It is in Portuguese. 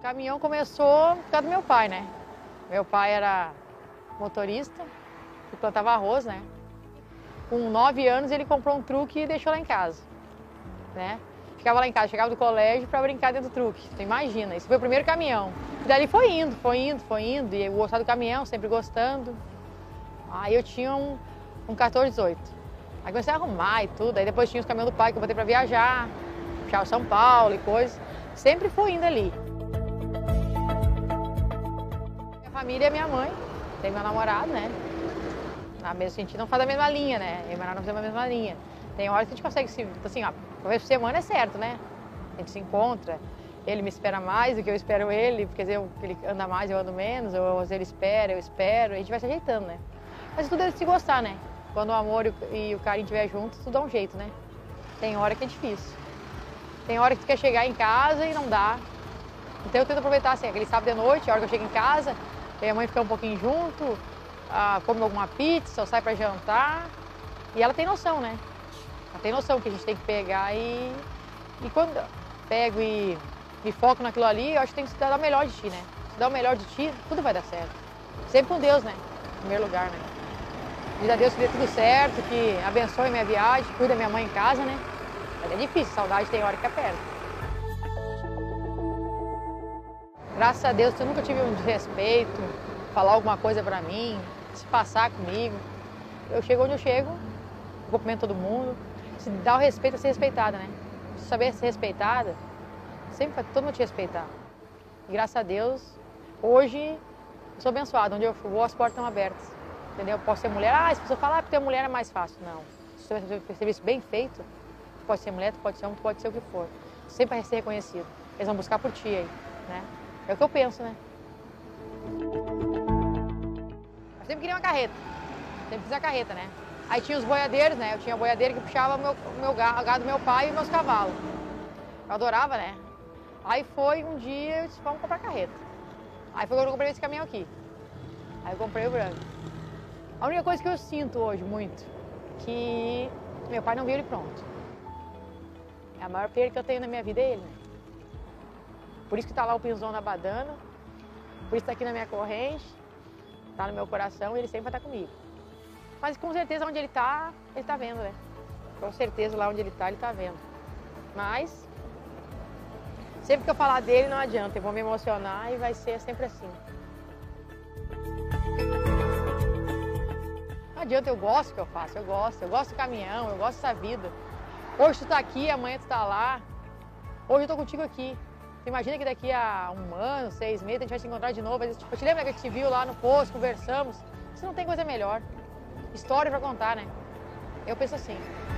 caminhão começou por causa do meu pai, né? Meu pai era motorista e plantava arroz, né? Com 9 anos ele comprou um truque e deixou lá em casa, né? Ficava lá em casa, chegava do colégio para brincar dentro do truque. Então imagina, esse foi o primeiro caminhão. E dali foi indo, e eu gostava do caminhão, sempre gostando. Aí eu tinha um 14, 18. Aí comecei a arrumar e tudo, aí depois tinha os caminhões do pai que eu botei para viajar, puxava São Paulo e coisa. Sempre fui indo ali. Minha família é minha mãe, tem meu namorado, né? A gente não faz a mesma linha, né? Eu e meu namorado não fazemos a mesma linha. Tem horas que a gente consegue se... Assim, ó, uma vez por semana é certo, né? A gente se encontra, ele me espera mais do que eu espero ele, porque às vezes ele anda mais, eu ando menos, ou às vezes ele espera, eu espero, a gente vai se ajeitando, né? Mas tudo é de se gostar, né? Quando o amor e o carinho estiver juntos, tudo dá um jeito, né? Tem hora que é difícil. Tem hora que tu quer chegar em casa e não dá. Então eu tento aproveitar, assim, aquele sábado de noite, a hora que eu chego em casa, minha mãe fica um pouquinho junto, come alguma pizza, ou sai pra jantar. E ela tem noção, né? Ela tem noção que a gente tem que pegar e quando eu pego e me foco naquilo ali, eu acho que tem que dar o melhor de ti, né? Se dar o melhor de ti, tudo vai dar certo. Sempre com Deus, né? Em primeiro lugar, né? Diz a Deus que dê tudo certo, que abençoe minha viagem, cuida da minha mãe em casa, né? Mas é difícil, saudade tem hora que aperta. Graças a Deus eu nunca tive um desrespeito, falar alguma coisa pra mim, se passar comigo. Eu chego onde eu chego, cumprimento todo mundo. Se dá o respeito, é ser respeitada, né? Se saber ser respeitada, sempre vai todo mundo te respeitar. E graças a Deus, hoje eu sou abençoada. Onde eu vou, as portas estão abertas. Entendeu? Posso ser mulher, se você falar que ter mulher é mais fácil. Não. Se você tem um serviço bem feito, tu pode ser mulher, tu pode ser homem, tu pode ser o que for. Sempre vai ser reconhecido. Eles vão buscar por ti aí, né? É o que eu penso, né? Eu sempre queria uma carreta. Sempre fiz a carreta, né? Aí tinha os boiadeiros, né? Eu tinha boiadeiro que puxava o gado do meu pai e meus cavalos. Eu adorava, né? Aí foi um dia, eu disse, vamos comprar carreta. Aí foi quando eu comprei esse caminhão aqui. Aí eu comprei o branco. A única coisa que eu sinto hoje muito, que meu pai não viu ele pronto. É a maior perda que eu tenho na minha vida é ele, né? Por isso que tá lá o pinzão na badana, por isso tá aqui na minha corrente, tá no meu coração e ele sempre vai estar comigo. Mas com certeza onde ele tá vendo, né? Com certeza lá onde ele tá vendo. Mas, sempre que eu falar dele não adianta, eu vou me emocionar e vai ser sempre assim. Não adianta, eu gosto do que eu faço, eu gosto do caminhão, eu gosto dessa vida. Hoje tu tá aqui, amanhã tu tá lá, hoje eu tô contigo aqui. Tu imagina que daqui a 1 ano, 6 meses, a gente vai se encontrar de novo. Tipo, te lembra que a gente se viu lá no posto, conversamos? Isso não tem coisa melhor. História pra contar, né? Eu penso assim.